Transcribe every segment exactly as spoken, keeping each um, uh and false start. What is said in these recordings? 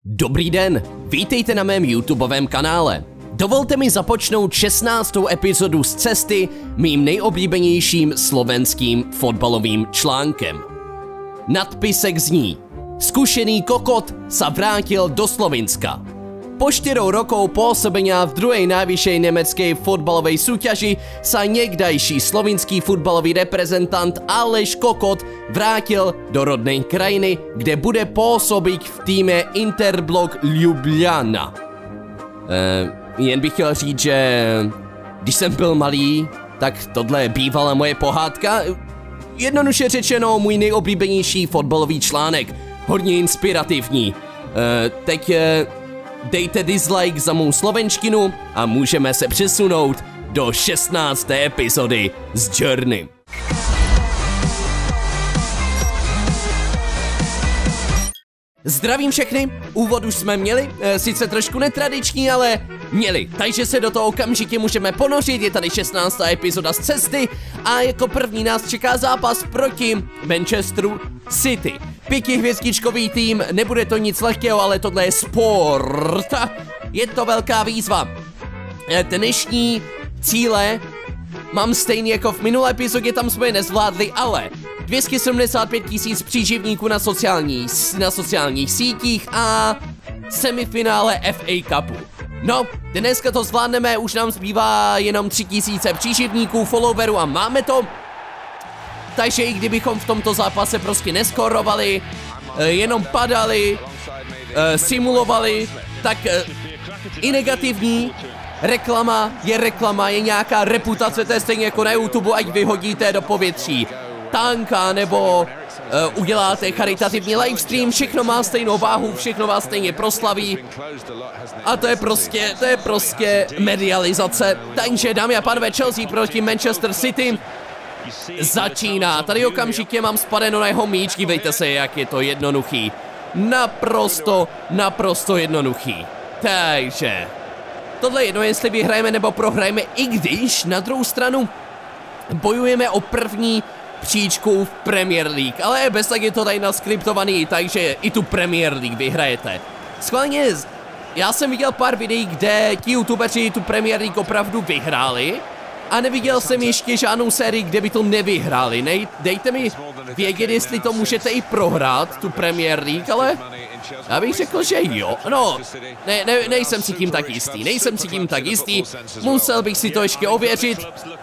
Dobrý den, vítejte na mém YouTubeovém kanále. Dovolte mi započnout šestnáctou epizodu z cesty mým nejoblíbenějším slovenským fotbalovým článkem. Nadpisek zní: Zkušený kokot sa vrátil do Slovinska. Po čtyřou rokou pôsobenia v druhej najvyššej nemeckej fotbalovej súťaži sa niekdajší slovinský futbalový reprezentant Aleš Kokot vrátil do rodnej krajiny, kde bude pôsobiť v týme Interblok Ljubljana. Uh, jen bych chtěl říct, že když jsem byl malý, tak tohle bývala moje pohádka. Jednoduše řečeno, můj nejoblíbenější fotbalový článek. Hodně inspirativní. Uh, teď... Uh, Dejte dislike za mou slovenštinu a můžeme se přesunout do šestnácté epizody z Journey. Zdravím všechny, úvod už jsme měli, e, sice trošku netradiční, ale měli, takže se do toho okamžitě můžeme ponořit. Je tady šestnáctá epizoda z cesty a jako první nás čeká zápas proti Manchesteru City. Pětihvězdičkový tým, nebude to nic lehkého, ale tohle je sport. Je to velká výzva. E, dnešní cíle mám stejný jako v minulé epizodě, tam jsme je nezvládli, ale dvě stě sedmdesát pět tisíc příživníků na, sociální, na sociálních sítích a semifinále F A Cupu. No, dneska to zvládneme, už nám zbývá jenom tři tisíce příživníků, followerů a máme to. Takže i kdybychom v tomto zápase prostě neskorovali, jenom padali, simulovali, tak i negativní reklama je reklama, je nějaká reputace, to je stejně jako na YouTube, ať vyhodíte do povětří tanka nebo uh, uděláte charitativní livestream, všechno má stejnou váhu, všechno vás stejně proslaví a to je prostě, to je prostě medializace. Takže dámy a pánové, Chelsea proti Manchester City začíná. Tady okamžitě mám spadeno na jeho míč, dívejte se, jak je to jednoduchý. Naprosto, naprosto jednoduchý. Takže tohle je jedno, jestli vyhrajeme nebo prohrajeme, i když na druhou stranu bojujeme o první příčku v Premier League, ale bez tak je to tady naskriptovaný, takže i tu Premier League vyhrajete. Schválně, já jsem viděl pár videí, kde ti youtubeři tu Premier League opravdu vyhráli a neviděl jsem ještě žádnou sérii, kde by to nevyhráli. Nej, dejte mi vědět, jestli to můžete i prohrát, tu Premier League, ale já bych řekl, že jo. No, ne, ne, nejsem si tím tak jistý, nejsem si tím tak jistý, musel bych si to ještě ověřit.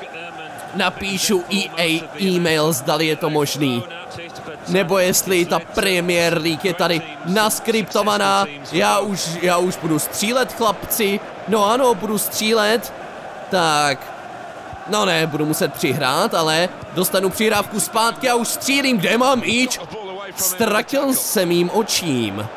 Napíšu E A e-mail, zdali je to možný. Nebo jestli ta Premier League je tady naskriptovaná. Já už, já už budu střílet, chlapci. No ano, budu střílet. Tak. No ne, budu muset přihrát, ale dostanu přihrávku zpátky a už střílím. Kde mám míč? Ztratil jsem mým očím.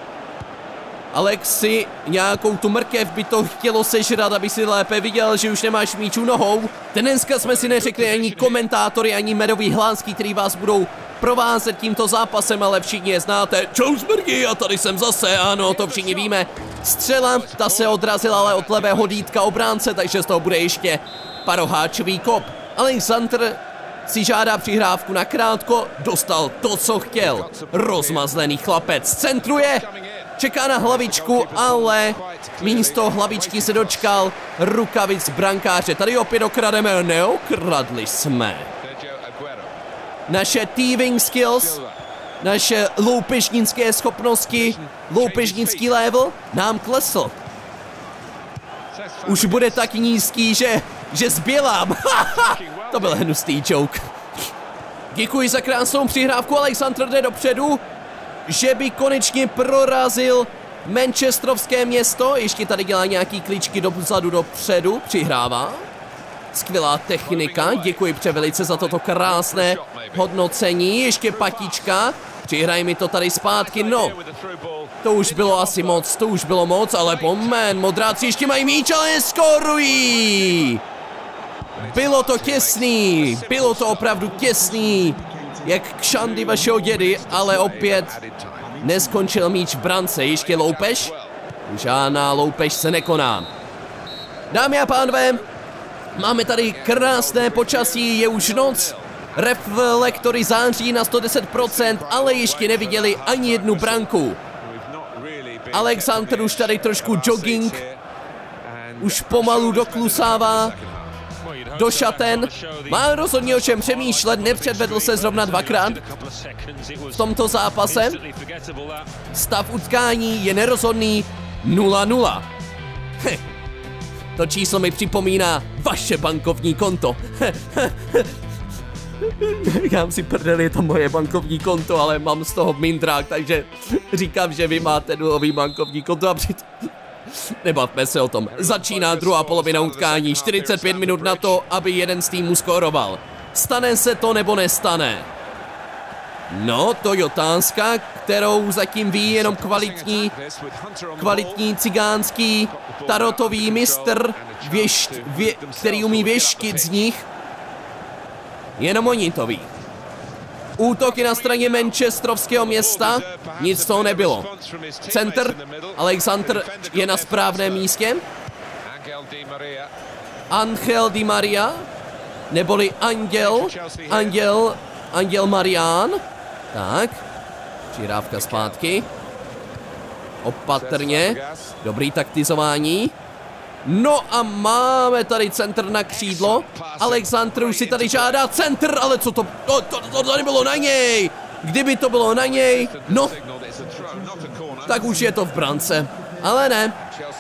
Alexi, nějakou tu mrkev by to chtělo sežrat, aby si lépe viděl, že už nemáš míčů nohou. Dneska jsme si neřekli ani komentátory, ani medový hlásky, který vás budou provázet tímto zápasem, ale všichni je znáte. Čau smrky, a tady jsem zase, ano, to všichni víme. Střela, ta se odrazila ale od levého dýtka obránce, takže z toho bude ještě paroháčový kop. Alexander si žádá přihrávku na krátko, dostal to, co chtěl. Rozmazlený chlapec centruje, čeká na hlavičku, ale místo hlavičky se dočkal rukavic brankáře. Tady opět okrademe, neokradli jsme. Naše thieving skills, naše loupežnické schopnosti, loupežnický level nám klesl. Už bude tak nízký, že, že zbělám. To byl hnusný joke. Děkuji za krásnou přihrávku, Alexander jde dopředu, že by konečně prorazil manchesterovské město. Ještě tady dělá nějaký kličky dozadu dopředu, přihrává. Skvělá technika, děkuji převelice za toto krásné hodnocení. Ještě patička, přihraj mi to tady zpátky, no. To už bylo asi moc, to už bylo moc, ale pomen, modráci ještě mají míč, ale skorují. Bylo to těsný, bylo to opravdu těsný, jak kšandy vašeho dědy, ale opět neskončil míč v brance. Ještě loupež? Žádná loupež se nekoná. Dámy a pánové, máme tady krásné počasí, je už noc, reflektory září na sto deset procent, ale ještě neviděli ani jednu branku. Alexander už tady trošku jogging. Už pomalu doklusává do šaten. Má rozhodně o čem přemýšlet, nepředvedl se zrovna dvakrát v tomto zápase. Stav utkání je nerozhodný nula nula. To číslo mi připomíná vaše bankovní konto. Říkám si, prdel, je to moje bankovní konto, ale mám z toho mindrák, takže říkám, že vy máte nulový bankovní konto a přit... Nebavme se o tom. Začíná druhá polovina utkání, čtyřicet pět minut na to, aby jeden z týmů skóroval. Stane se to nebo nestane? No, to je otázka, kterou zatím ví jenom kvalitní, kvalitní cigánský tarotový mistr, věšt, vě, který umí věštit z nich. Jenom oni to ví. Útoky na straně Manchesterovského města, nic z toho nebylo. Center, Alexander je na správném místě. Angel Di Maria, neboli Anděl, Anděl, Anděl Marián. Tak, přirávka zpátky. Opatrně, dobrý taktizování. No a máme tady centr na křídlo. Alexander už si tady žádá centr, ale co to, to, to, to, to nebylo na něj. Kdyby to bylo na něj, no, tak už je to v brance. Ale ne.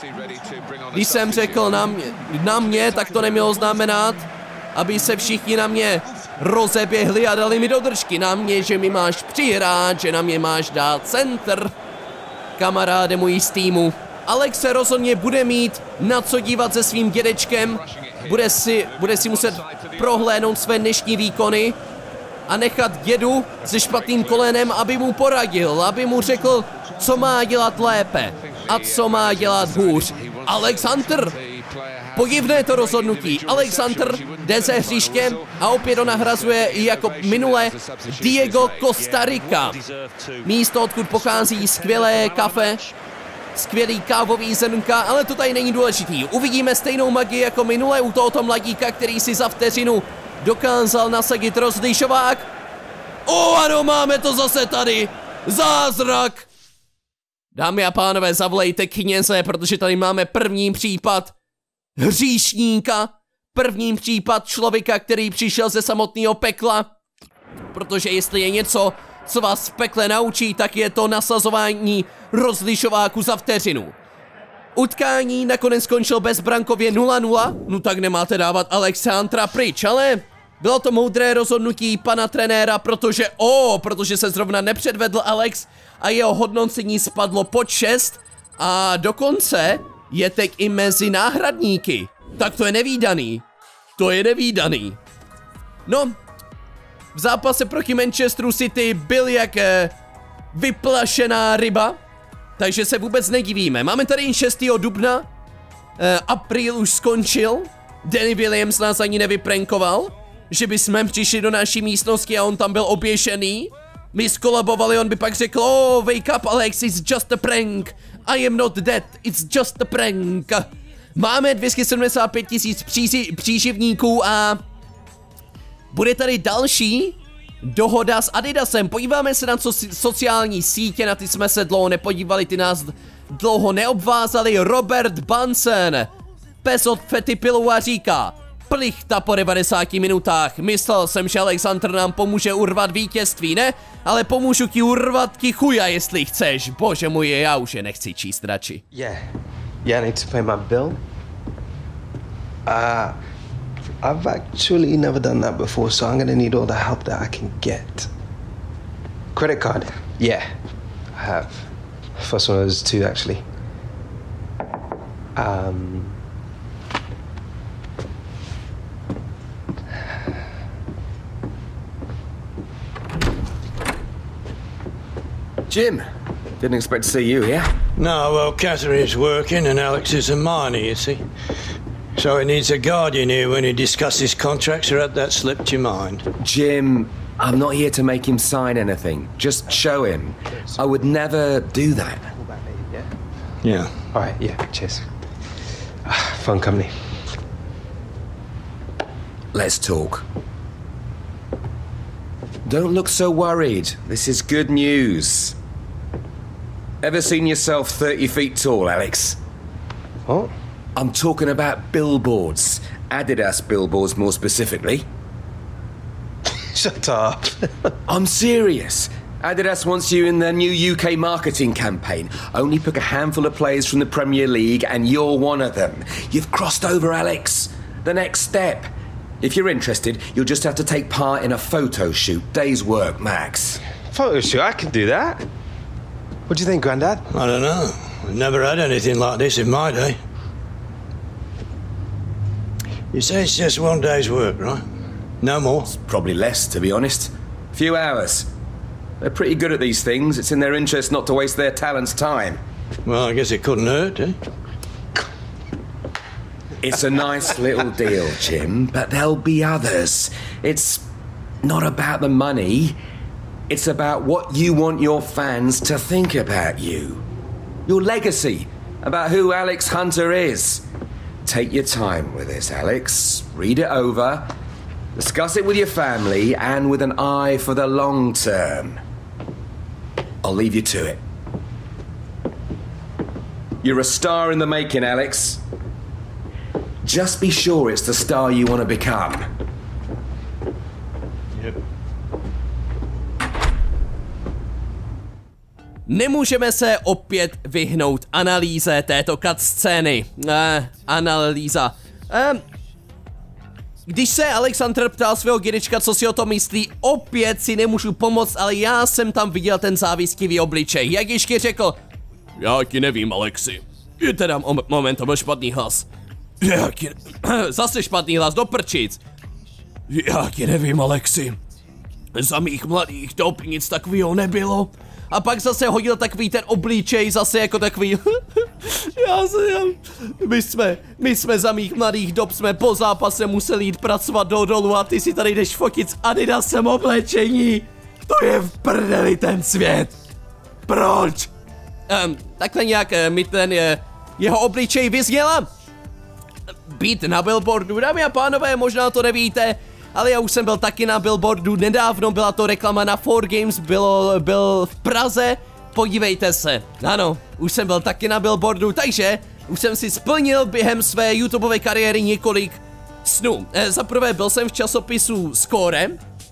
Když jsem řekl na mě, na mě, tak to nemělo znamenat, aby se všichni na mě rozeběhli a dali mi do držky. Na mě, že mi máš přihrát, že na mě máš dát centr. Kamaráde můj z týmu. Alex se rozhodně bude mít na co dívat se svým dědečkem, bude si, bude si muset prohlédnout své dnešní výkony a nechat dědu se špatným kolenem, aby mu poradil, aby mu řekl, co má dělat lépe a co má dělat hůř. Alexander, podivné to rozhodnutí. Alexander jde ze hřiště a opět ho nahrazuje i jako minule Diego Costa Rica. Místo, odkud pochází skvělé kafe, skvělý kávový zrnka, ale to tady není důležitý. Uvidíme stejnou magii jako minule u tohoto mladíka, který si za vteřinu dokázal nasadit rozlišovák. O ano, máme to zase tady. Zázrak. Dámy a pánové, zavolejte kněze, protože tady máme první případ hříšníka. První případ člověka, který přišel ze samotného pekla. Protože jestli je něco, co vás v pekle naučí, tak je to nasazování rozlišováku za vteřinu. Utkání nakonec skončilo bezbrankově nula nula, no tak nemáte dávat Alexandra pryč, ale bylo to moudré rozhodnutí pana trenéra, protože o, protože se zrovna nepředvedl Alex a jeho hodnocení spadlo pod šest a dokonce je teď i mezi náhradníky. Tak to je nevídaný. To je nevídaný. No, v zápase proti Manchesteru City byl jak eh, vyplašená ryba, takže se vůbec nedivíme. Máme tady šestého dubna, eh, apríl už skončil, Danny Williams nás ani nevyprankoval, že bychom přišli do naší místnosti a on tam byl oběšený. My skolabovali, on by pak řekl, oh, wake up Alex, it's just a prank, I am not dead, it's just a prank. Máme dvě stě sedmdesát pět tisíc příživníků a bude tady další dohoda s Adidasem. Podíváme se na co sociální sítě, na ty jsme se dlouho nepodívali, ty nás dlouho neobvázali. Robert Bunsen, pes od Fetty Pillow a říká, plichta po devadesáti minutách. Myslel jsem, že Alexander nám pomůže urvat vítězství, ne? Ale pomůžu ti urvat ti chuja, jestli chceš. Bože můj, já už je nechci číst radši. Yeah, yeah, I need to pay my bill. Uh, I've actually never done that before, so I'm gonna need all the help that I can get. Credit card? Yeah, I have. First one of those two, actually. Um... Jim, didn't expect to see you here. No, well, Catherine's working and Alex is a minor, you see. So he needs a guardian here when he discusses contracts, or had that slipped your mind? Jim, I'm not here to make him sign anything. Just show him. I would never do that. Yeah. All right, yeah, cheers. Uh, fun company. Let's talk. Don't look so worried. This is good news. Ever seen yourself thirty feet tall, Alex? What? I'm talking about billboards. Adidas billboards, more specifically. Shut up. I'm serious. Adidas wants you in their new U K marketing campaign. Only pick a handful of players from the Premier League and you're one of them. You've crossed over, Alex. The next step. If you're interested, you'll just have to take part in a photo shoot. Day's work, max. Photo shoot, I can do that. What do you think, Grandad? I don't know. We've never had anything like this in my day. You say it's just one day's work, right? No more? Probably less, to be honest. Few hours. They're pretty good at these things. It's in their interest not to waste their talent's time. Well, I guess it couldn't hurt, eh? It's a nice little deal, Jim, but there'll be others. It's not about the money. It's about what you want your fans to think about you. Your legacy, about who Alex Hunter is. Take your time with this, Alex. Read it over. Discuss it with your family and with an eye for the long term. I'll leave you to it. You're a star in the making, Alex. Just be sure it's the star you want to become. Yep. Nemůžeme se opět vyhnout analýze této cutscény. Eh, analýza. Eh, když se Alex Hunter ptal svého dědečka, co si o tom myslí, opět si nemůžu pomoct, ale já jsem tam viděl ten záviskivý obličej. Jak ještě řekl, já ti nevím, Alexi. Je teda moment, to byl špatný hlas. Já ti... Zase špatný hlas, do prčic. Já ti nevím, Alexi. Za mých mladých dob nic takového nebylo. A pak zase hodil takový ten obličej, zase jako takový... já se... Já... My jsme... My jsme za mých mladých dob jsme po zápase museli jít pracovat do dolu a ty si tady jdeš fotit s Adidasem oblečení. To je v prdeli ten svět. Proč? Um, takhle nějak mi ten je, jeho obličej vyzněla. Být na billboardu, dámy a pánové, možná to nevíte, ale já už jsem byl taky na billboardu nedávno, byla to reklama na four games, bylo, byl v Praze, podívejte se, ano, už jsem byl taky na billboardu, takže už jsem si splnil během své YouTubeové kariéry několik snů. E, za prvé byl jsem v časopisu Score,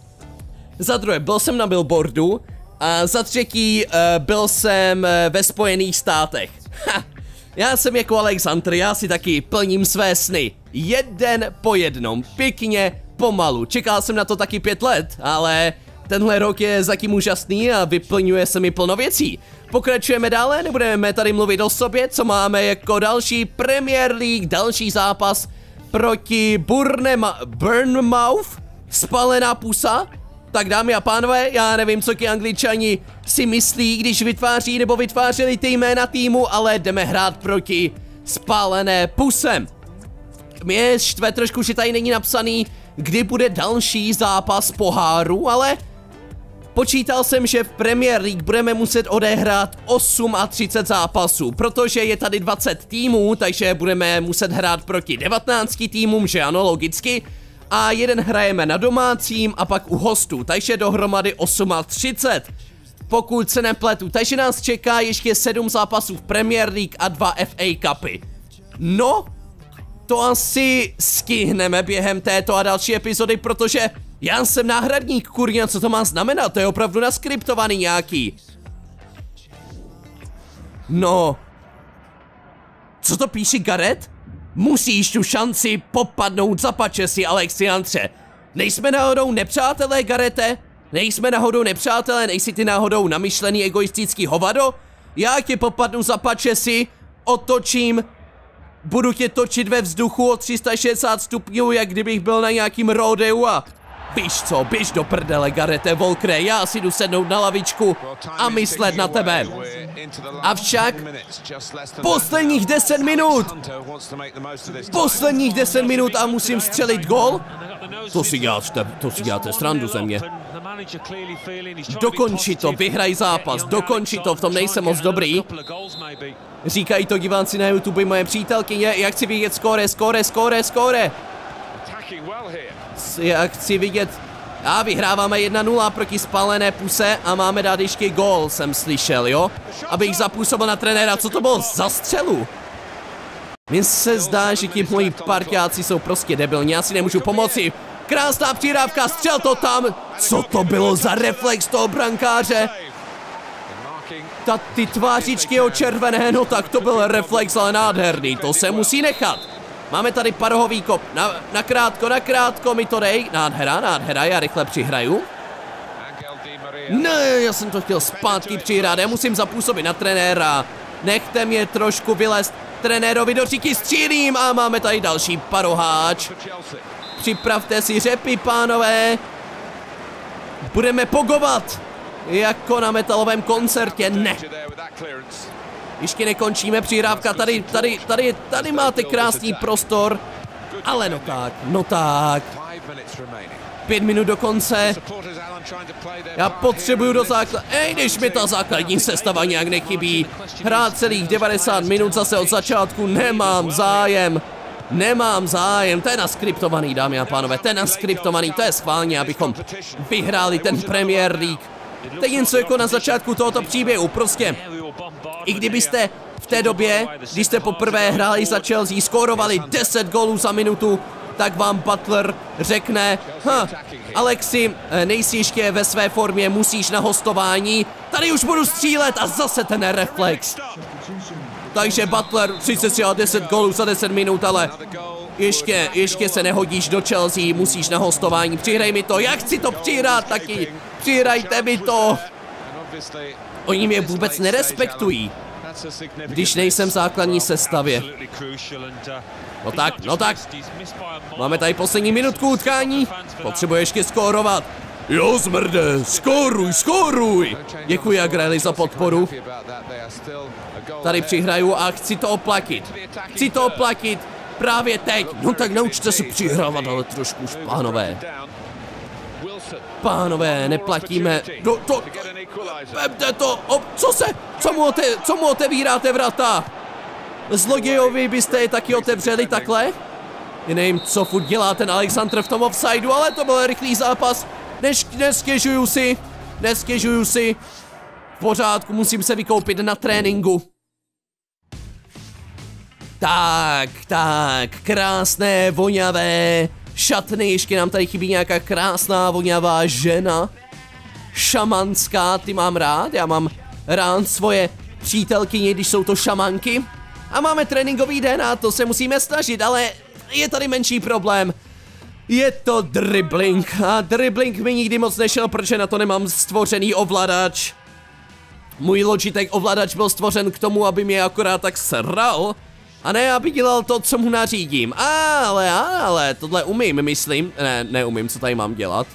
za druhé byl jsem na billboardu a za třetí e, byl jsem e, ve Spojených státech. Ha. Já jsem jako Alex Hunter, já si taky plním své sny. Jeden po jednom, pěkně, pomalu. Čekal jsem na to taky pět let, ale tenhle rok je zatím úžasný a vyplňuje se mi plno věcí. Pokračujeme dále, nebudeme tady mluvit o sobě, co máme jako další Premier League, další zápas proti Burnema, Bournemouth, spalená pusa. Tak dámy a pánové, já nevím, co ti Angličani si myslí, když vytváří nebo vytvářeli ty jména týmu, ale jdeme hrát proti spálené pusem. Mě štve trošku, že tady není napsaný, kdy bude další zápas poháru, ale počítal jsem, že v Premier League budeme muset odehrát třicet osm zápasů, protože je tady dvacet týmů, takže budeme muset hrát proti devatenácti týmům, že ano, logicky. A jeden hrajeme na domácím a pak u hostů, takže dohromady třicet osm. Pokud se nepletu, takže nás čeká ještě sedm zápasů v Premier League a dva F A Cupy. No, to asi stihneme během této a další epizody, protože já jsem náhradník, kurňa, co to má znamenat, to je opravdu naskriptovaný nějaký. No, co to píše Gareth? Musíš tu šanci popadnout, zapače si, Alexi Huntře. Nejsme náhodou nepřátelé, Garete? Nejsme náhodou nepřátelé, nejsi ty náhodou namyšlený egoistický hovado? Já tě popadnu, zapače si, otočím, budu tě točit ve vzduchu o tři sta šedesát stupňů, jak kdybych byl na nějakým rodeu a... Víš co, běž do prdele, Garete Volkre, já si jdu sednout na lavičku a myslet na tebe. Avšak posledních deset minut, posledních deset minut a musím střelit gol? To si děláte, to si děláte srandu ze mě. Dokonči to, vyhraj zápas, dokonči to, v tom nejsem moc dobrý. Říkají to diváci na YouTube, moje přítelkyně, jak chci vidět skóre, skóre, skóre, skóre. Já chci vidět, A vyhráváme jedna nula proti spálené puse a máme dát ještě gól, jsem slyšel, jo? Abych zapůsobil na trenéra, co to bylo za střelu? Mně se zdá, že ti moji parťáci jsou prostě debilní, já si nemůžu pomoci. Krásná přihrávka, střel to tam. Co to bylo za reflex toho brankáře? Ta, ty tvářičky očervené, no tak to byl reflex, ale nádherný, to se musí nechat. Máme tady parohový kop, na, na krátko, na krátko mi to dej. Nádhera, nádhera, já rychle přihraju. Ne, já jsem to chtěl zpátky přihrát, já musím zapůsobit na trenéra. Nechte mě trošku vylézt trenérovi do říky, střílím a máme tady další paroháč. Připravte si řepy, pánové. Budeme pogovat, jako na metalovém koncertě, ne. Ještě nekončíme, přihrávka, tady, tady, tady, tady máte krásný prostor. Ale no tak, no tak. Pět minut do konce. Já potřebuju do základ... Ej, když mi ta základní sestava nějak nechybí. Hrát celých devadesát minut zase od začátku, nemám zájem. Nemám zájem, to je naskriptovaný, dámy a pánové, to je naskriptovaný, to je schválně, abychom vyhráli ten Premier League. To je něco jako na začátku tohoto příběhu, prostě. I kdybyste v té době, když jste poprvé hráli za Chelsea, skórovali deset gólů za minutu, tak vám Butler řekne, ha, Alexi, nejsi ještě ve své formě, musíš na hostování, tady už budu střílet a zase ten reflex. Takže Butler, třicet tři a deset gólů za deset minut, ale ještě, ještě se nehodíš do Chelsea, musíš na hostování, přihraj mi to, já chci to přihrát taky, přihrajte mi to. Oni mě vůbec nerespektují, když nejsem v základní sestavě. No tak, no tak. Máme tady poslední minutku utkání. Potřebuje ještě skórovat. Jo, zmrde, skóruj, skóruj. Děkuji, Agreli, za podporu. Tady přihraju a chci to oplatit. Chci to oplatit právě teď. No tak naučte se přihrávat, ale trošku už, pánové. Pánové, neplatíme. Do, to, vemte to, o, co se, co mu, ote, co mu otevíráte vrata? Zlodějovi byste je taky otevřeli takhle? Já nevím, co furt dělá ten Alexander v tom offsideu, ale to byl rychlý zápas. Neš, nestěžuju si, nestěžuju si. V pořádku, musím se vykoupit na tréninku. Tak, tak, krásné, voňavé šatny, ještě nám tady chybí nějaká krásná, voňavá žena. Šamanská, ty mám rád, já mám rád svoje přítelkyně, když jsou to šamanky. A máme tréninkový den a to se musíme snažit, ale je tady menší problém. Je to dribbling a dribbling mi nikdy moc nešel, protože na to nemám stvořený ovladač. Můj Logitech ovladač byl stvořen k tomu, aby mě akorát tak sral. A ne, aby dělal to, co mu nařídím. Ale, ale, tohle umím, myslím. Ne, neumím, co tady mám dělat.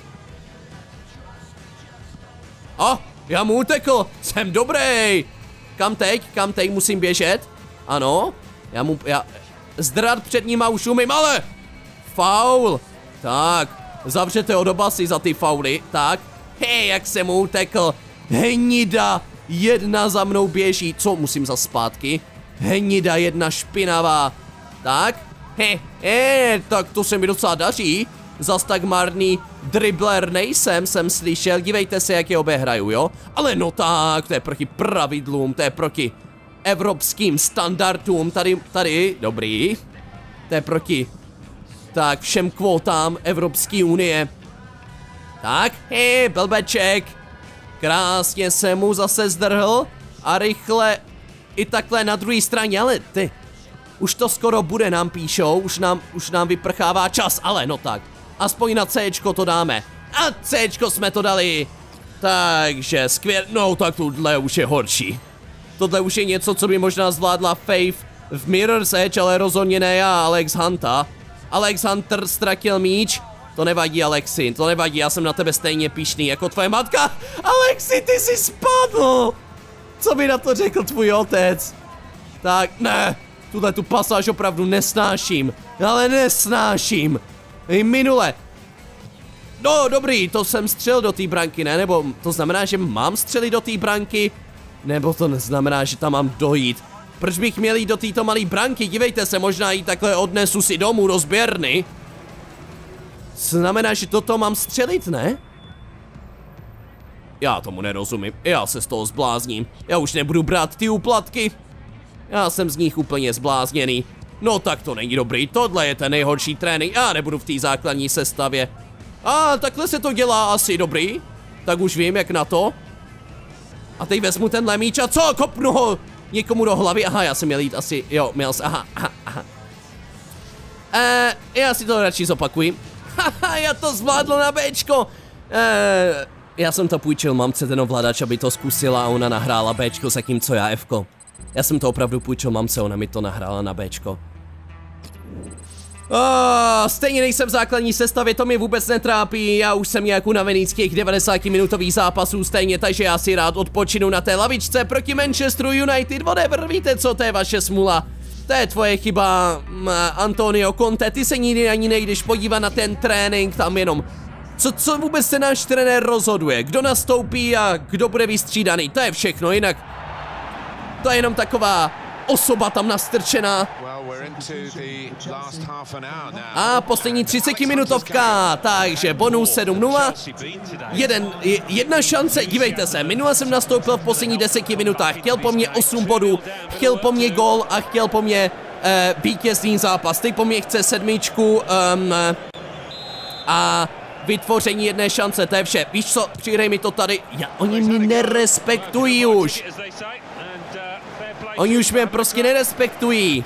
O, já mu utekl, jsem dobrý. Kam teď, kam teď musím běžet? Ano, já mu, já, zdrat před ním a už umím, ale faul. Tak, zavřete od obasy za ty fauly, tak. Hej, jak jsem mu utekl. Hnida, jedna za mnou běží, co musím za zpátky? Hnida, jedna špinavá. Tak, he, he, tak to se mi docela daří. Zas tak marný dribbler nejsem, jsem slyšel, dívejte se, jak je obehraju, jo? Ale no tak, to je proti pravidlům, to je proti evropským standardům, tady, tady, dobrý. To je proti, tak, všem kvótám Evropské unie. Tak, hej, blbeček. Krásně se mu zase zdrhl a rychle i takhle na druhé straně, ale ty, už to skoro bude, nám píšou, už nám, už nám vyprchává čas, ale no tak, aspoň na Cčko to dáme. A Cčko jsme to dali. Takže skvěl, no tak tohle už je horší. Tohle už je něco, co by možná zvládla Faith v Mirror's Edge, ale rozhodně ne já, Alex Hunter. Alex Hunter ztratil míč. To nevadí, Alexi, to nevadí, já jsem na tebe stejně pyšný jako tvoje matka. Alexi, ty jsi spadl! Co by na to řekl tvůj otec? Tak, ne, tuhle tu pasáž opravdu nesnáším, ale nesnáším. I minule. No, dobrý, to jsem střelil do té branky, ne? Nebo to znamená, že mám střelit do té branky? Nebo to neznamená, že tam mám dojít? Proč bych měl jít do této malé branky? Dívejte se, možná ji takhle odnesu si domů do sběrny. Znamená, že toto mám střelit, ne? Já tomu nerozumím, já se z toho zblázním. Já už nebudu brát ty úplatky. Já jsem z nich úplně zblázněný. No tak to není dobrý, tohle je ten nejhorší trénink, já nebudu v té základní sestavě. A takhle se to dělá asi, dobrý. Tak už vím, jak na to. A teď vezmu tenhle míč a co, kopnu ho někomu do hlavy, aha, já jsem měl jít asi, jo, měl jsem, aha, aha, aha. Eee, já si to radši zopakuji. Haha, já to zvládl na Bčko. Eee, já jsem to půjčil mamce ten ovladač, aby to zkusila a ona nahrála Bčko, zatímco já Fko. Já jsem to opravdu půjčil mamce, ona mi to nahrála na Bčko. Oh, stejně nejsem v základní sestavě, to mě vůbec netrápí, já už jsem nějak unavený z těch devadesátiminutových zápasů stejně, takže já si rád odpočinu na té lavičce proti Manchesteru United, whatever, víte co, to je vaše smůla. To je tvoje chyba, Antonio Conte, ty se nikdy ani nejdeš podívat na ten trénink, tam jenom... Co, co vůbec se náš trenér rozhoduje, kdo nastoupí a kdo bude vystřídaný, to je všechno, jinak... To je jenom taková osoba tam nastrčená. A poslední třicetiminutovka, takže bonus sedm nula. Jeden, jedna šance, dívejte se, minule jsem nastoupil v posledních deseti minutách, chtěl po mně osm bodů, chtěl po mně gól a chtěl po mně uh, vítězný zápas. Teď po mně chce sedmičku um, a vytvoření jedné šance, to je vše. Víš co, přihraj mi to tady, já, oni mě nerespektují už. Oni už mě prostě nerespektují.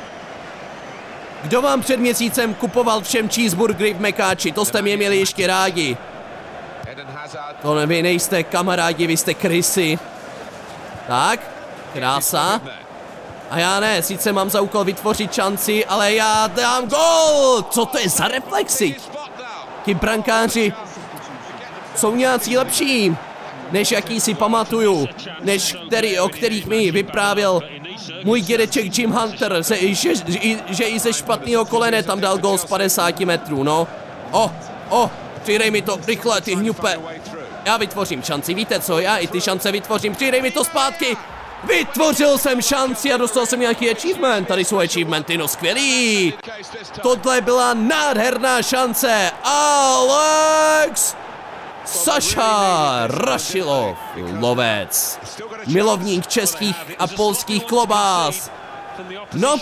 Kdo vám před měsícem kupoval všem cheeseburgery v Mekáči? To jste mě měli ještě rádi. To ne, vy nejste kamarádi, vy jste krysy. Tak, krása. A já ne, sice mám za úkol vytvořit šanci, ale já dám gól! Co to je za reflexy? Ti brankáři jsou nějací lepší, než jaký si pamatuju, než který, o kterých mi vyprávěl můj dědeček Jim Hunter, že, že, že, že i ze špatného kolene tam dal gól z padesáti metrů, no. O, o, přidej mi to, rychle, ty hňupe. Já vytvořím šanci, víte co, já i ty šance vytvořím, přidej mi to zpátky. Vytvořil jsem šanci a dostal jsem nějaký achievement, tady jsou achievementy, no skvělý. Tohle byla nádherná šance, Alex Saša Rašilov, lovec, milovník českých a polských klobás. No,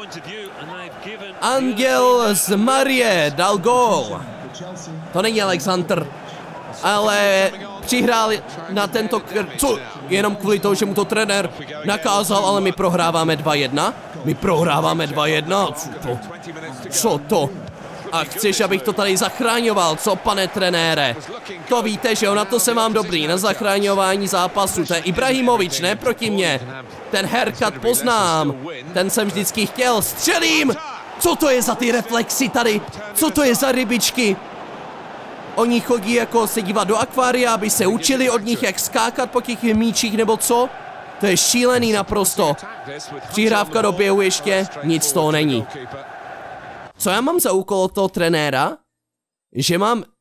Anděl z Marie dal gól. To není Alex Hunter, ale přihrál na tento kr... Co? Jenom kvůli tomu, že mu to trenér nakázal, ale my prohráváme dva jedna. My prohráváme dva jedna. Co to? Co to? A chceš, abych to tady zachráňoval, co, pane trenére? To víte, že jo, na to jsem vám dobrý, na zachráňování zápasu. To je Ibrahimovič, ne proti mně. Ten haircut poznám. Ten jsem vždycky chtěl. Střelím! Co to je za ty reflexy tady? Co to je za rybičky? Oni chodí jako se dívat do akvária, aby se učili od nich, jak skákat po těch míčích, nebo co? To je šílený naprosto. Přihrávka do běhu ještě, nic z toho není. Co já mám za úkol od toho trenéra? Že mám... Uh,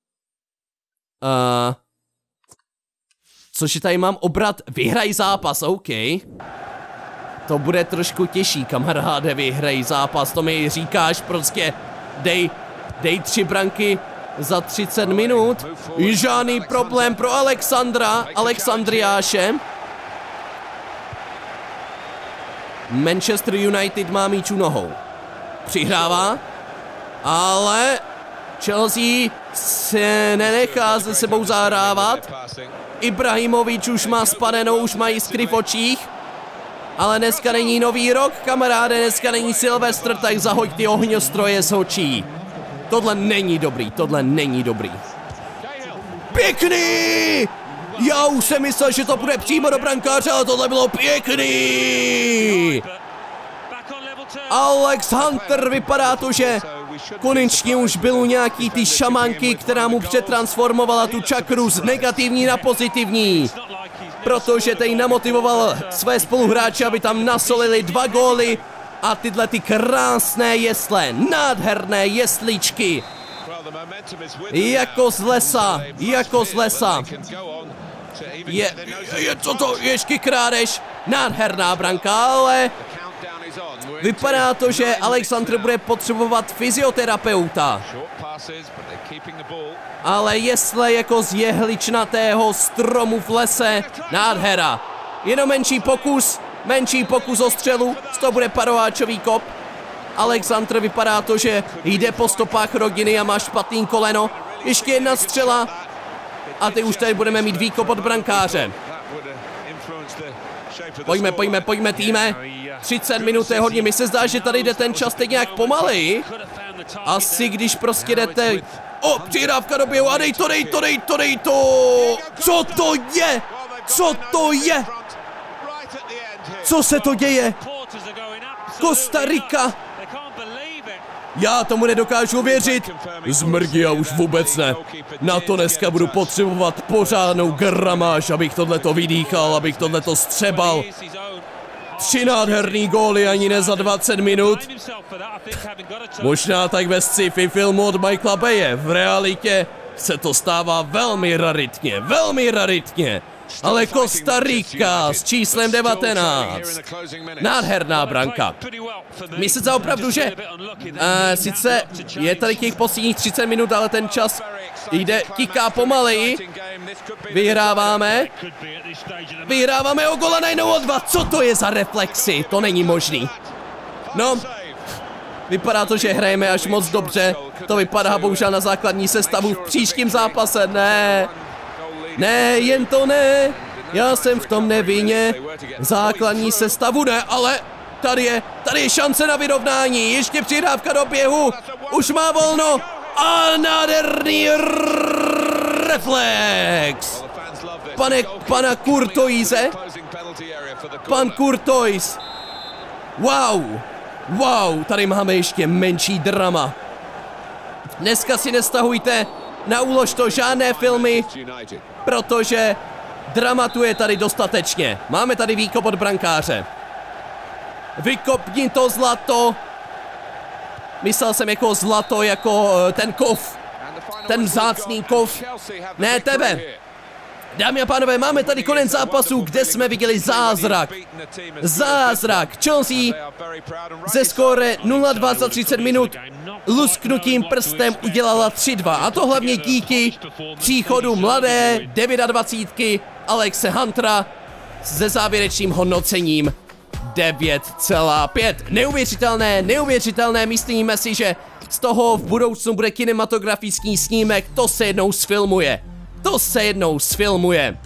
cože tady mám obrat, vyhraj zápas, OK. To bude trošku těžší, kamaráde, vyhraj zápas, to mi říkáš prostě. Dej, dej tři branky za třicet minut. Žádný problém pro Alexandra, Alexandriáše. Manchester United má míč u nohou. Přihrává, ale Chelsea se nenechá se sebou zahrávat. Ibrahimovič už má spadenou, už má jiskry v očích. Ale dneska není nový rok, kamaráde, dneska není Silvestr, tak zahoď ty ohňostroje z očí. Tohle není dobrý, tohle není dobrý. Pěkný! Já už jsem myslel, že to bude přímo do brankáře, ale tohle bylo pěkný! Alex Hunter, vypadá to, že konečně už byl u nějaký ty šamanky, která mu přetransformovala tu čakru z negativní na pozitivní. Protože teď namotivoval své spoluhráče, aby tam nasolili dva góly a tyhle ty krásné jesle, nádherné jesličky. Jako z lesa, jako z lesa. Je, je co to, ještě krádež, nádherná branka, ale Vypadá to, že Alexander bude potřebovat fyzioterapeuta. Ale jestli jako z jehličnatého stromu v lese, nádhera. Jenom menší pokus, menší pokus o střelu, to bude parováčový kop. Alexander vypadá to, že jde po stopách rodiny a má špatný koleno. Ještě jedna střela a ty už tady budeme mít výkop od brankáře. Pojďme, pojďme, pojďme, týme. třicet minut je hodně, mi se zdá, že tady jde ten čas teď nějak pomaleji. Asi když prostě jdete... O, přihrávka do běhu a dej to, dej to, dej to, dej to! Co to je? Co to je? Co se to děje? Costa Rica! Já tomu nedokážu věřit. Zmrdí a už vůbec ne. Na to dneska budu potřebovat pořádnou gramáž, abych tohleto vydýchal, abych tohleto střebal. Tři nádherný góly ani ne za dvacet minut. Možná tak ve sci-fi filmu od Michaela Baye. V realitě se to stává velmi raritně, velmi raritně. Ale Costa Rica s číslem devatenáct. Nádherná branka. Myslím se opravdu, že uh, sice je tady těch posledních třicet minut, ale ten čas jde, tiká pomaleji. Vyhráváme. Vyhráváme o gola najednou o dva. Co to je za reflexy? To není možný. No, vypadá to, že hrajeme až moc dobře. To vypadá bohužel na základní sestavu v příštím zápase. Ne. Ne, jen to ne. Já jsem v tom nevinně. Základní sestavu ne, ale tady je, tady je šance na vyrovnání. Ještě přihrávka do běhu. Už má volno. A nádherný reflex. Pane, pana Courtoise. Pan Courtois. Wow. Wow, tady máme ještě menší drama. Dneska si nestahujte na úlož to žádné filmy, protože dramatu je tady dostatečně. Máme tady výkop od brankáře. Vykopni to zlato. Myslel jsem jako zlato, jako ten kov. Ten vzácný kov. Ne tebe. Dámy a pánové, máme tady konec zápasu, kde jsme viděli zázrak. Zázrak. Chelsea ze skóre nula dva za třicet minut lusknutím prstem udělala tři dva. A to hlavně díky příchodu mladé dvacítky Alexe Huntera se závěrečným hodnocením devět celá pět. Neuvěřitelné, neuvěřitelné, myslíme si, že z toho v budoucnu bude kinematografický snímek, to se jednou sfilmuje. To se jednou sfilmuje.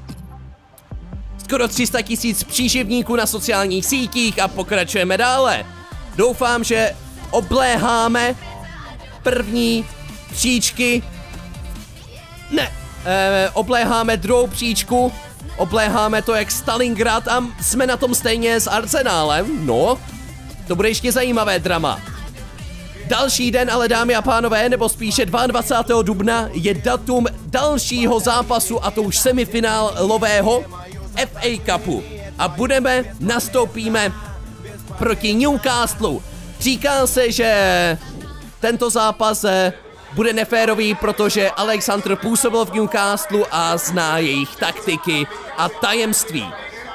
Skoro tři sta tisíc příživníků na sociálních sítích a pokračujeme dále. Doufám, že obléháme první příčky. Ne, eh, obléháme druhou příčku. Obléháme to jak Stalingrad a jsme na tom stejně s Arsenálem. No, to bude ještě zajímavé drama. Další den, ale dámy a pánové, nebo spíše dvacátého druhého dubna je datum dalšího zápasu a to už semifinálového F A Cupu. A budeme, nastoupíme proti Newcastle. Říká se, že tento zápas bude neférový, protože Alexander působil v Newcastle a zná jejich taktiky a tajemství.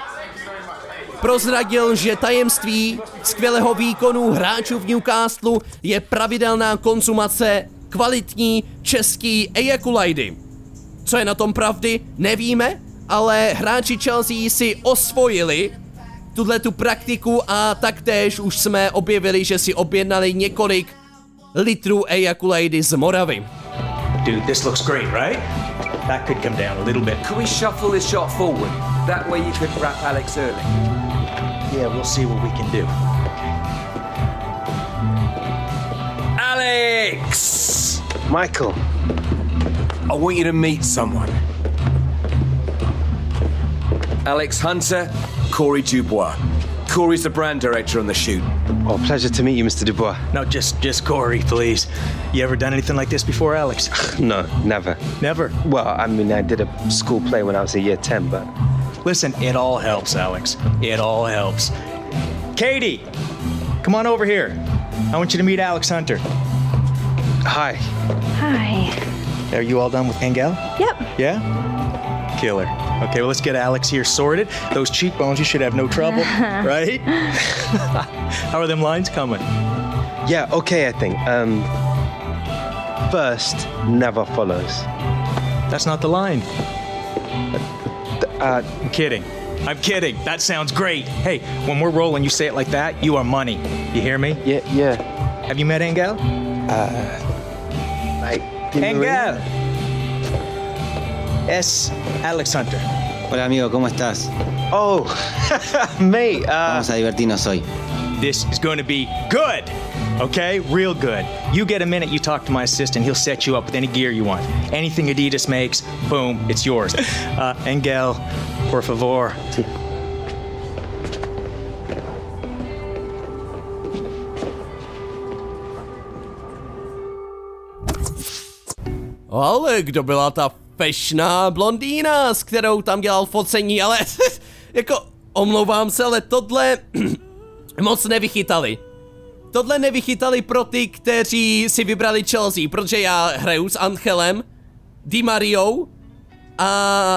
Prozradil, že tajemství skvělého výkonu hráčů v Newcastle je pravidelná konzumace kvalitní český ejakulajdy. Co je na tom pravdy, nevíme, ale hráči Chelsea si osvojili tuhletu praktiku a taktéž už jsme objevili, že si objednali několik litrů ejakulajdy z Moravy. Dude, this looks great, right? That could come down a little bit. Can we shuffle this shot forward? That way you could wrap Alex early. Yeah, we'll see what we can do. Alex! Michael. I want you to meet someone. Alex Hunter, Corey Dubois. Corey's the brand director on the shoot. Oh, pleasure to meet you, Mister Dubois. No, just just Corey, please. You ever done anything like this before, Alex? No, never. Never? Well, I mean, I did a school play when I was a year ten, but... Listen, it all helps, Alex. It all helps. Katie, come on over here. I want you to meet Alex Hunter. Hi. Hi. Are you all done with Angel? Yep. Yeah? killer. Okay, well, let's get Alex here sorted. Those cheekbones, you should have no trouble, right? How are them lines coming? Yeah, okay, I think. Um, first never follows. That's not the line. Uh, I'm kidding. I'm kidding. That sounds great. Hey, when we're rolling, you say it like that, you are money. You hear me? yeah, yeah. Have you met Engel? Like, Engel! Es Alex Hunter. Hola amigo, ¿cómo estás? Oh, mate. Uh, Vamos a divertirnos hoy. This is going to be good, okay? Real good. You get a minute, you talk to my assistant. He'll set you up with any gear you want. Anything Adidas makes, boom, it's yours. Uh, Engel, por favor. Sí. Ale kdo byla ta fešná blondýna, s kterou tam dělal focení, ale jako omlouvám se, ale tohle moc nevychytali. Tohle nevychytali pro ty, kteří si vybrali Chelsea, protože já hraju s Angelem, Di Mariou a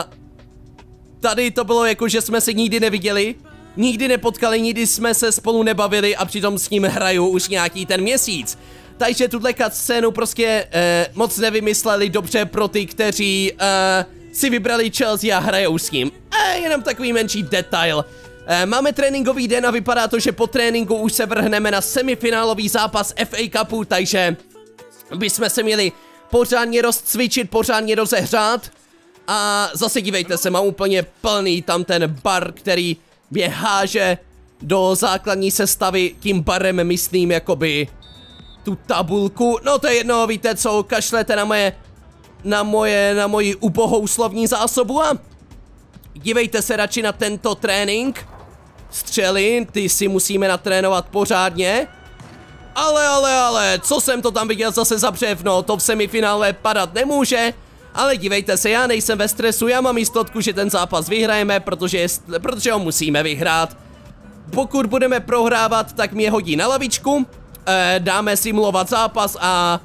tady to bylo jako, že jsme se nikdy neviděli, nikdy nepotkali, nikdy jsme se spolu nebavili a přitom s ním hraju už nějaký ten měsíc. Takže tuhle cutscénu prostě uh, moc nevymysleli dobře pro ty, kteří uh, si vybrali Chelsea a hrajou s ním. A jenom takový menší detail. Uh, máme tréninkový den a vypadá to, že po tréninku už se vrhneme na semifinálový zápas F A Cupu, takže bychom se měli pořádně rozcvičit, pořádně rozehřát. A zase dívejte se, mám úplně plný tam ten bar, který mě háže do základní sestavy. Tím barem myslím jakoby tu tabulku, no to je jedno, víte co, kašlete na moje, na moje, na moji ubohou slovní zásobu a dívejte se radši na tento trénink. Střely, ty si musíme natrénovat pořádně. Ale, ale, ale, co jsem to tam viděl zase za břevno, to v semifinále padat nemůže. Ale dívejte se, já nejsem ve stresu, já mám jistotku, že ten zápas vyhrajeme, protože, je, protože ho musíme vyhrát. Pokud budeme prohrávat, tak mě hodí na lavičku. Dáme simulovat zápas a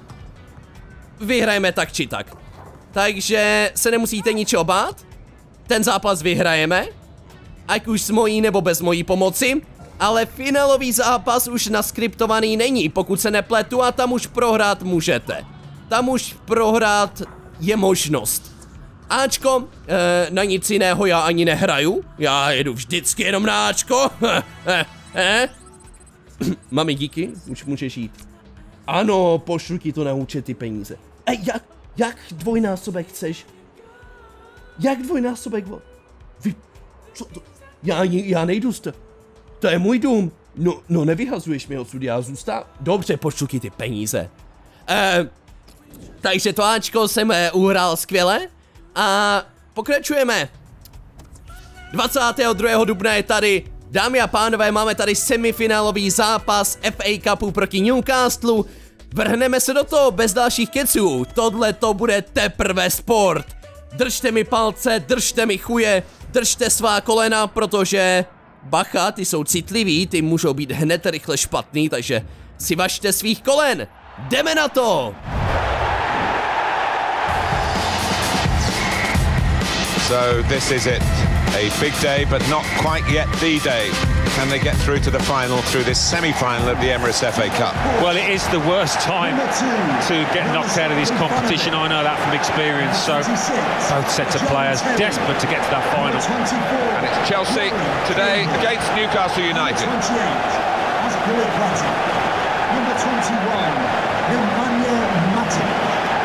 vyhrajeme tak či tak. Takže se nemusíte ničeho bát. Ten zápas vyhrajeme, ať už s mojí nebo bez mojí pomoci. Ale finálový zápas už naskriptovaný není, pokud se nepletu, a tam už prohrát můžete. Tam už prohrát je možnost. Ačko, eh, na nic jiného já ani nehraju. Já jedu vždycky jenom na Ačko. eh? Mami, díky, už můžeš jít. Ano, pošlu ti to na účet ty peníze. Ej, jak, jak dvojnásobek chceš? Jak dvojnásobek? Vy, co to? Já, já nejdu st... To je můj dům. No, no nevyhazuješ mi odsud, já zůstávám. Dobře, pošlu ti ty peníze. Eh, takže to Ačko jsem eh, uhrál skvěle. A pokračujeme. dvacátého druhého dubna je tady. Dámy a pánové, máme tady semifinálový zápas F A Cupu proti Newcastlu. Vrhneme se do toho bez dalších keců. Tohle to bude teprve sport. Držte mi palce, držte mi chuje, držte svá kolena, protože bacha, ty jsou citliví, ty můžou být hned rychle špatný, takže si važte svých kolen. Jdeme na to! So this is it. A big day, but not quite yet the day. Can they get through to the final through this semi-final of the Emirates F A Cup? Well, it is the worst time to get knocked out of this competition. I know that from experience. So both sets of players desperate to get to that final. And it's Chelsea today against Newcastle United. Number twenty-one, Nemanja Matic.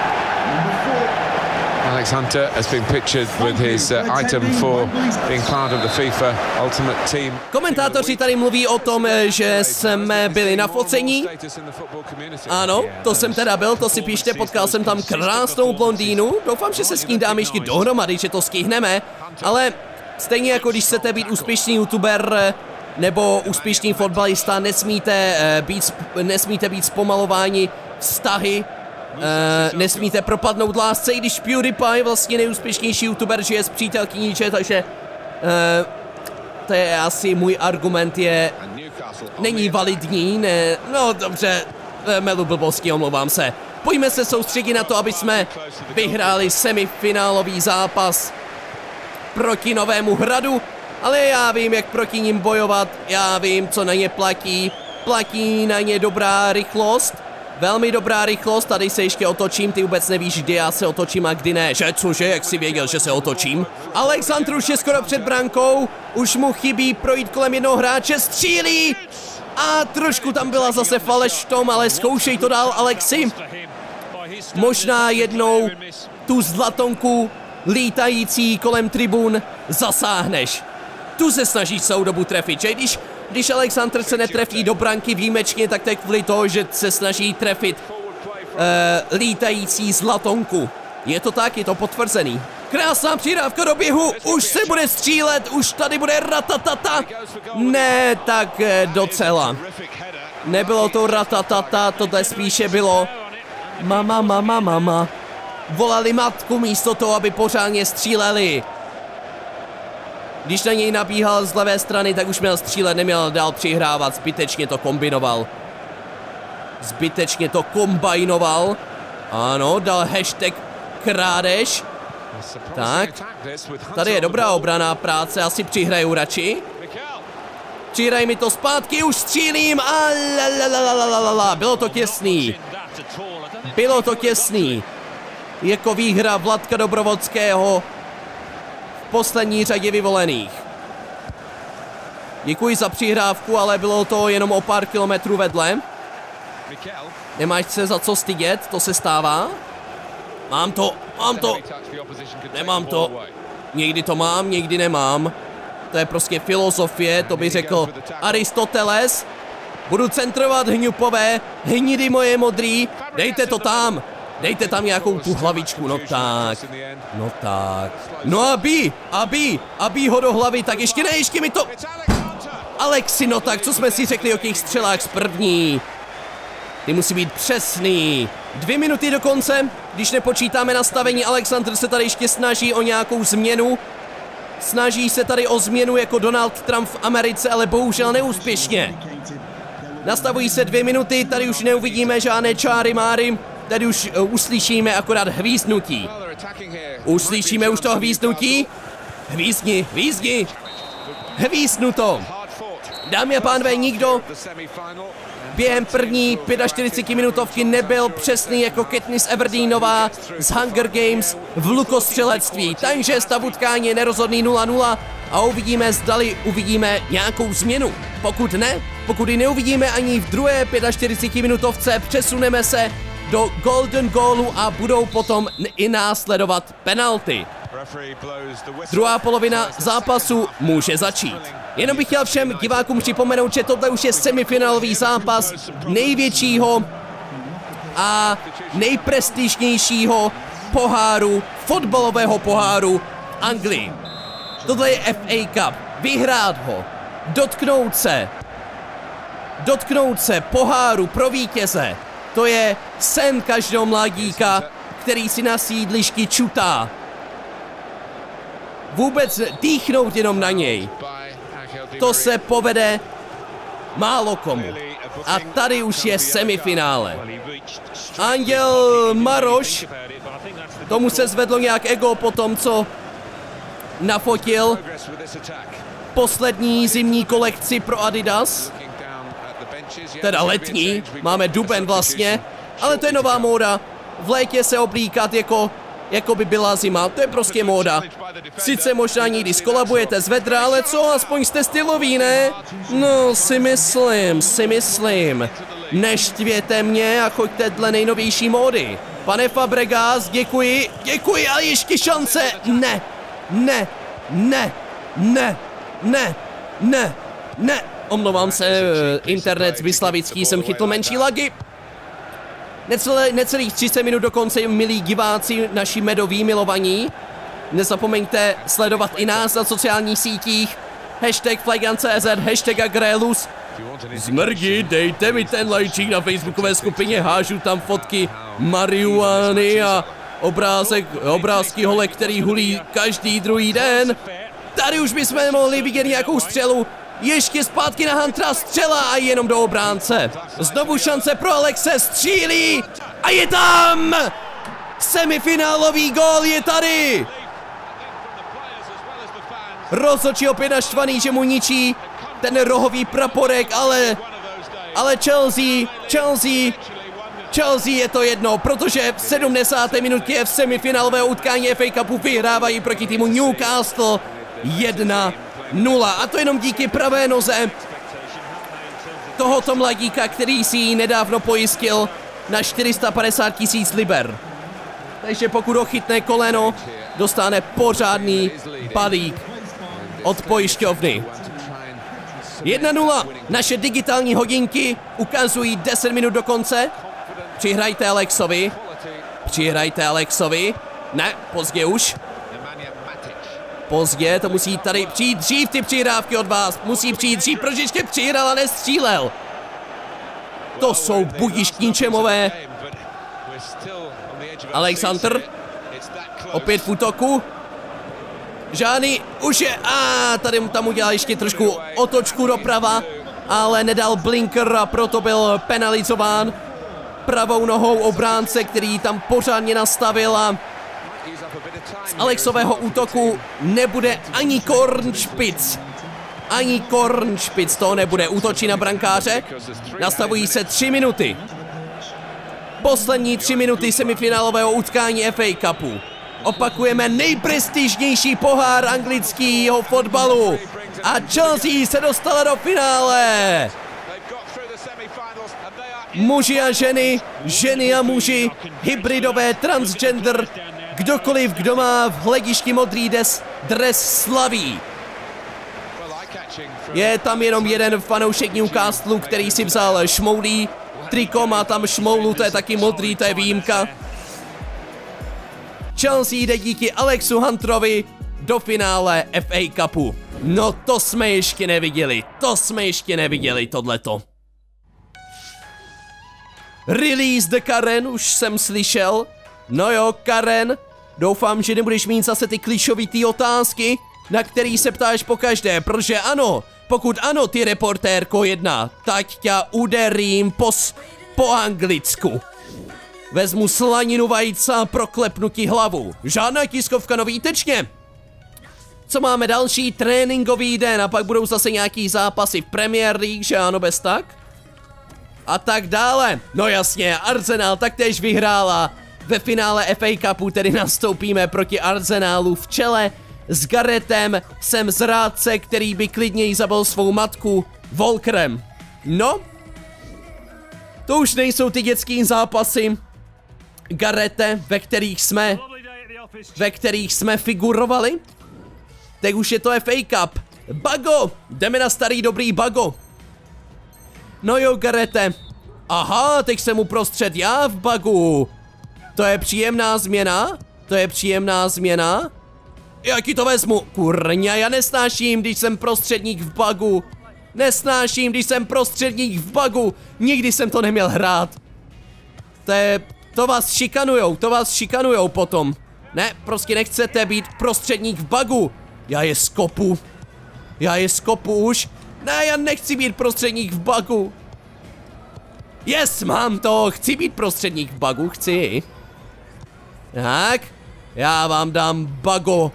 Alex Hunter has been pictured with his uh, item for being part of the FIFA Ultimate Team. Komentátoři tady mluví o tom, že jsme byli na focení. Ano, to jsem teda byl, to si píšte, potkal jsem tam krásnou blondýnu. Doufám, že se s ní dáme ještě dohromady, že to stihneme. Ale stejně jako když chcete být úspěšný youtuber nebo úspěšný fotbalista, nesmíte být, nesmíte být zpomalováni vztahy. Uh, nesmíte propadnout lásce, i když PewDiePie, vlastně nejúspěšnější youtuber, žije s přítelkyní, takže uh, to je asi můj argument, je není validní, ne, no dobře, melu blbosti, omlouvám se. Pojďme se soustředit na to, aby jsme vyhráli semifinálový zápas. proti Novému Hradu, ale já vím, jak proti ním bojovat, já vím, co na ně platí. Platí na ně dobrá rychlost, velmi dobrá rychlost, tady se ještě otočím, ty vůbec nevíš, kdy já se otočím a kdy ne, že cože, jak jsi věděl, že se otočím? Alexandr už je skoro před brankou, už mu chybí projít kolem jednoho hráče, střílí a trošku tam byla zase faleš v tom, ale zkoušej to dál, Alexi. Možná jednou tu zlatonku lítající kolem tribun zasáhneš. Tu se snažíš celou dobu trefit, že když, když Alexandr se netrefí do branky výjimečně, tak to je kvůli toho, že se snaží trefit uh, lítající zlatonku. Je to tak, je to potvrzený. Krásná přidávka do běhu, už se bude střílet, už tady bude ratatata. Ne, tak docela. Nebylo to ratatata, tohle spíše bylo mama, mama, mama. Volali matku místo toho, aby pořádně stříleli. Když na něj nabíhal z levé strany, tak už měl střílet, neměl dál přihrávat, zbytečně to kombinoval. Zbytečně to kombinoval. Ano, dal hashtag krádež. Tak, tady je dobrá obraná práce, asi přihraju radši. Přihraj mi to zpátky, už střílím a la. Bylo to těsný. Bylo to těsný. Jako výhra Vladka Dobrovodského v poslední řadě vyvolených. Děkuji za přihrávku, ale bylo to jenom o pár kilometrů vedle. Nemáš se za co stydět, to se stává. Mám to, mám to. Nemám to. Někdy to mám, někdy nemám. To je prostě filozofie, to by řekl Aristoteles. Budu centrovat, hňupové, hnidy moje modrý. Dejte to tam. Dejte tam nějakou tu hlavičku, no tak. No tak. No aby, aby, aby ho do hlavy, tak ještě ne, ještě mi to. Alexi, no tak, co jsme si řekli o těch střelách z první? Ty musí být přesný. Dvě minuty do konce, když nepočítáme nastavení, Alexandr se tady ještě snaží o nějakou změnu. Snaží se tady o změnu jako Donald Trump v Americe, ale bohužel neúspěšně. Nastavují se dvě minuty, tady už neuvidíme žádné čáry máry. Tady už uh, uslyšíme akorát hvízdnutí. Uslyšíme už to hvízdnutí? Hvízdni, hvízdni. Hvízdnuto. Dámy a pánové, nikdo během první čtyřicet pět minutovky nebyl přesný jako Katniss Everdeenová z Hunger Games v lukostřelectví. Takže stav utkání je nerozhodný nula nula a uvidíme, zdali uvidíme nějakou změnu. Pokud ne, pokud ji neuvidíme ani v druhé čtyřicet pět minutovce, přesuneme se do Golden Goalu a budou potom i následovat penalty. Druhá polovina zápasu může začít. Jenom bych chtěl všem divákům připomenout, že tohle už je semifinálový zápas největšího a nejprestižnějšího poháru, fotbalového poháru Anglii. Tohle je F A Cup. Vyhrát ho, dotknout se, dotknout se poháru pro vítěze, to je sen každého mladíka, který si na sídlišti čutá. Vůbec dýchnout jenom na něj. To se povede málo komu. A tady už je semifinále. Anděl Maroš, tomu se zvedlo nějak ego po tom, co nafotil poslední zimní kolekci pro Adidas. Teda letní, máme duben vlastně, ale to je nová móda. V létě se oblíkat jako, jako by byla zima, to je prostě móda. Sice možná někdy skolabujete z vedra, ale co, aspoň jste styloví, ne? No, si myslím, si myslím. Neštvěte mě a choďte dle nejnovější módy. Pane Fabregas, děkuji, děkuji, ale ještě šance. Ne, ne, ne, ne, ne, ne, ne. Omlouvám se, internet z Vyslavický jsem chytl menší lagy. Necelé, necelých třicet minut do konce, milí diváci, naši medoví milovaní. Nezapomeňte sledovat i nás na sociálních sítích. Hashtag Flagan tečka cé zet, hashtag Agrelus. Zmrdi, dejte mi ten lajčík na facebookové skupině, hážu tam fotky marihuany a obrázek, obrázky hole, který hulí každý druhý den. Tady už bychom mohli vidět nějakou střelu. Ještě zpátky na Huntera, střela a jenom do obránce. Znovu šance pro Alexe, střílí a je tam! Semifinálový gól je tady! Rozhodčí opět naštvaný, že mu ničí ten rohový praporek, ale... Ale Chelsea, Chelsea... Chelsea je to jedno, protože v sedmdesáté minutě v semifinálového utkání F A Cupu vyhrávají proti týmu Newcastle jedna nula. A to jenom díky pravé noze tohoto mladíka, který si ji nedávno pojistil na čtyři sta padesát tisíc liber. Takže pokud ho chytne koleno, dostane pořádný balík od pojišťovny. jedna nula. Naše digitální hodinky ukazují deset minut do konce. Přihrajte Alexovi. Přihrajte Alexovi. Ne, pozdě už. Pozdě, to musí tady přijít dřív ty přihrávky od vás. Musí přijít dřív, proč ještě přihrál a nestřílel. To jsou budiš k ničemové. Alexander. Opět v útoku. Žádný už je. A tady mu tam udělal ještě trošku otočku doprava, ale nedal blinker a proto byl penalizován pravou nohou obránce, který tam pořádně nastavil a z Alexového útoku nebude ani Kornšpic. Ani Kornšpic to nebude. Útočí na brankáře. Nastavují se tři minuty. Poslední tři minuty semifinálového utkání F A Cupu. Opakujeme nejprestižnější pohár anglického fotbalu. A Chelsea se dostala do finále. Muži a ženy, ženy a muži, hybridové, transgender, kdokoliv, kdo má v hledišti modrý des, dres slaví. Je tam jenom jeden fanoušek Newcastle, který si vzal šmoulí triko, má tam šmoulu, to je taky modrý, to je výjimka. Chelsea jde díky Alexu Hunterovi do finále F A Cupu. No to jsme ještě neviděli, to jsme ještě neviděli tohleto. Release the Karen, už jsem slyšel. No jo, Karen, doufám, že nebudeš mít zase ty klišovitý otázky, na který se ptáš pokaždé, protože ano, pokud ano, ty reportérko jedna, tak tě uderím pos, po anglicku. Vezmu slaninu vajce a proklepnu ti hlavu. Žádná tiskovka, no výtečně. Co máme další? Tréninkový den a pak budou zase nějaký zápasy v Premier League, že ano, bez tak? A tak dále. No jasně, Arsenal taktéž vyhrála. Ve finále F A Cupu tedy nastoupíme proti Arsenalu v čele s Garrettem, jsem zrádce, který by klidněji zabil svou matku Volkerem. No, to už nejsou ty dětský zápasy, Garrette, ve kterých jsme, ve kterých jsme figurovali. Teď už je to F A Cup. Bago, jdeme na starý dobrý Bago. No jo, Garrette. Aha, teď jsem uprostřed já v Bagu. To je příjemná změna? To je příjemná změna? Jaký to vezmu? Kurňa, já nesnáším, když jsem prostředník v Bagu. Nesnáším, když jsem prostředník v Bagu. Nikdy jsem to neměl hrát. To je... To vás šikanujou, to vás šikanujou potom. Ne, prostě nechcete být prostředník v Bagu. Já je skopu. Já je skopu už. Ne, já nechci být prostředník v Bagu. Yes, mám to. Chci být prostředník v Bagu, chci. Tak, já vám dám Bago.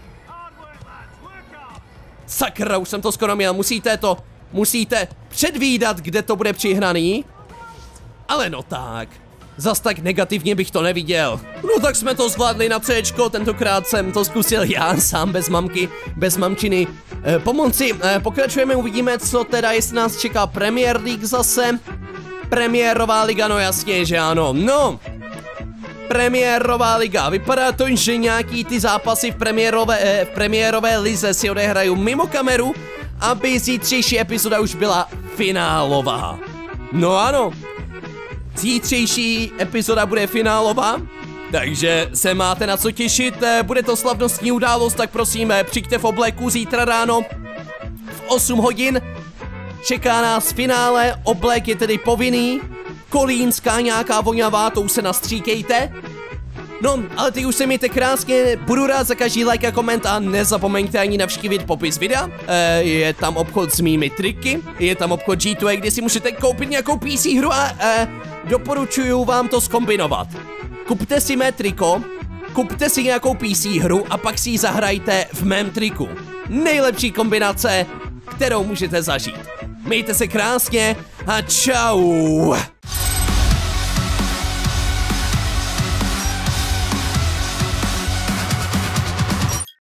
Sakra, už jsem to skoro měl. Musíte to, musíte předvídat, kde to bude přihraný. Ale no tak. Zas tak negativně bych to neviděl. No tak jsme to zvládli na Cčko, tentokrát jsem to zkusil já sám bez mamky, bez mamčiny e, pomoci. E, pokračujeme, uvidíme, co teda, jestli nás čeká Premier League zase. Premiérová liga, no jasně, že ano. No, Premiérová liga. Vypadá to, že nějaký ty zápasy v premiérové, e, v premiérové lize si odehrají mimo kameru, aby zítřejší epizoda už byla finálová. No ano. Zítřejší epizoda bude finálová, takže se máte na co těšit, bude to slavnostní událost, tak prosím, přijďte v obleku zítra ráno v osm hodin. Čeká nás finále, oblek je tedy povinný, kolínská nějaká voňavá, to už se nastříkejte. No, ale teď už se mějte krásně, budu rád za každý like a koment a nezapomeňte ani navštívit popis videa. E, je tam obchod s mými triky, je tam obchod G dva, kde si můžete koupit nějakou P C hru a e, doporučuju vám to zkombinovat. Kupte si mé triko, kupte si nějakou P C hru a pak si ji zahrajte v mém triku. nejlepší kombinace, kterou můžete zažít. Mějte se krásně a čau!